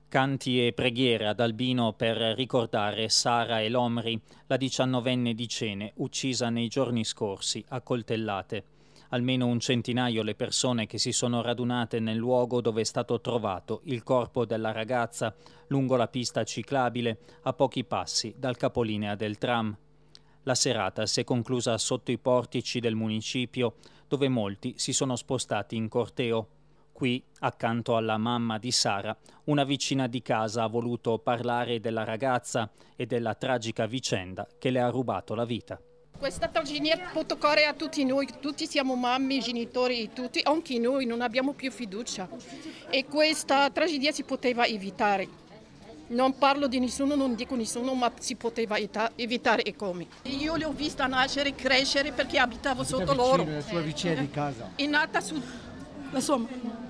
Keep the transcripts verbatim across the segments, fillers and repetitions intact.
Canti e preghiere ad Albino per ricordare Sara El Omri, la diciannovenne di Cene, uccisa nei giorni scorsi a coltellate. Almeno un centinaio le persone che si sono radunate nel luogo dove è stato trovato il corpo della ragazza, lungo la pista ciclabile, a pochi passi dal capolinea del tram. La serata si è conclusa sotto i portici del municipio, dove molti si sono spostati in corteo. Qui, accanto alla mamma di Sara, una vicina di casa ha voluto parlare della ragazza e della tragica vicenda che le ha rubato la vita. Questa tragedia può toccare a tutti noi, tutti siamo mamme, genitori, tutti, anche noi non abbiamo più fiducia e questa tragedia si poteva evitare. Non parlo di nessuno, non dico nessuno, ma si poteva evitare e come. Io le ho vista nascere e crescere perché abitavo Abita sotto vicino, loro. la sua vicina di casa. È nata su la sua mamma.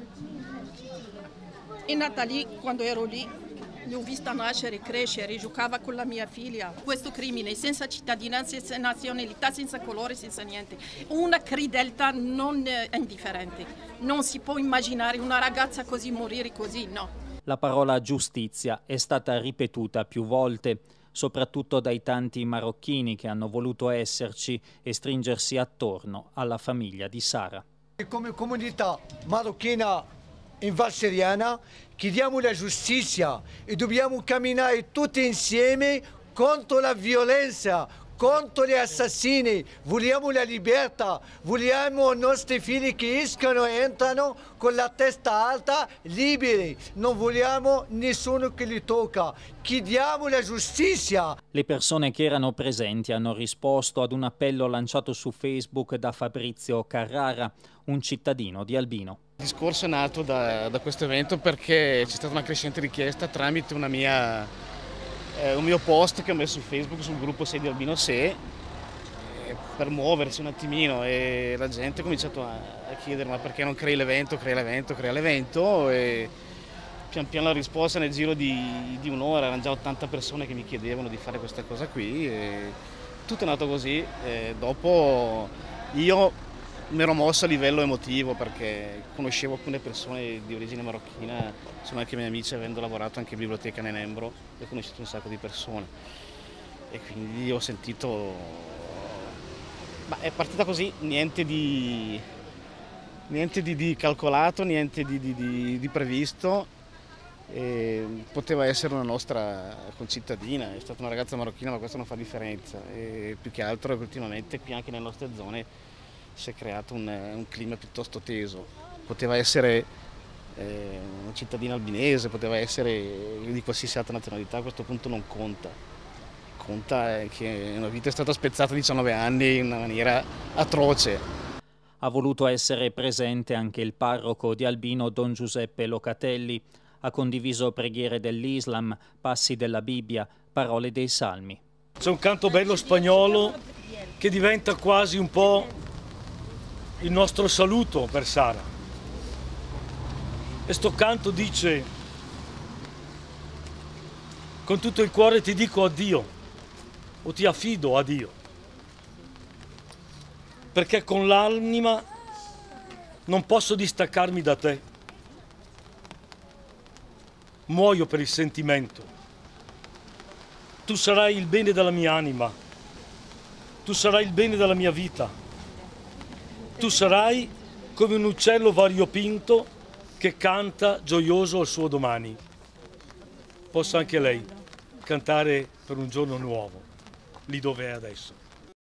È nata lì quando ero lì. Le ho vista nascere e crescere, giocava con la mia figlia. Questo crimine senza cittadinanza, senza nazionalità, senza colore, senza niente. Una crudeltà non indifferente. Non si può immaginare una ragazza così morire così, no. La parola giustizia è stata ripetuta più volte, soprattutto dai tanti marocchini che hanno voluto esserci e stringersi attorno alla famiglia di Sara. Come comunità marocchina in Val Seriana chiediamo la giustizia e dobbiamo camminare tutti insieme contro la violenza, contro gli assassini. Vogliamo la libertà, vogliamo i nostri figli che escono e entrano con la testa alta, liberi. Non vogliamo nessuno che li tocca. Chiediamo la giustizia. Le persone che erano presenti hanno risposto ad un appello lanciato su Facebook da Fabrizio Carrara, un cittadino di Albino. Il discorso è nato da, da questo evento perché c'è stata una crescente richiesta tramite una mia, eh, un mio post che ho messo su Facebook sul gruppo sei di Albino Se eh, per muoversi un attimino e la gente ha cominciato a, a chiedere ma perché non crei l'evento, crei l'evento, crea l'evento e pian piano la risposta nel giro di, di un'ora, erano già ottanta persone che mi chiedevano di fare questa cosa qui e tutto è nato così. E dopo io mi ero mosso a livello emotivo perché conoscevo alcune persone di origine marocchina, sono anche miei amici avendo lavorato anche in biblioteca Nenembro e ho conosciuto un sacco di persone e quindi ho sentito, ma è partita così, niente di, niente di, di calcolato, niente di, di, di, di previsto, e poteva essere una nostra concittadina, è stata una ragazza marocchina ma questo non fa differenza e più che altro ultimamente qui anche nelle nostre zone si è creato un, un clima piuttosto teso. Poteva essere eh, una cittadina albinese, poteva essere di qualsiasi altra nazionalità, a questo punto non conta. Conta che una vita è stata spezzata a diciannove anni in una maniera atroce. Ha voluto essere presente anche il parroco di Albino, Don Giuseppe Locatelli. Ha condiviso preghiere dell'Islam, passi della Bibbia, parole dei Salmi. C'è un canto bello spagnolo che diventa quasi un po' il nostro saluto per Sara. E sto canto dice: con tutto il cuore ti dico addio, o ti affido a Dio, perché con l'anima non posso distaccarmi da te. Muoio per il sentimento. Tu sarai il bene della mia anima, tu sarai il bene della mia vita. Tu sarai come un uccello variopinto che canta gioioso al suo domani. Possa anche lei cantare per un giorno nuovo, lì dove è adesso.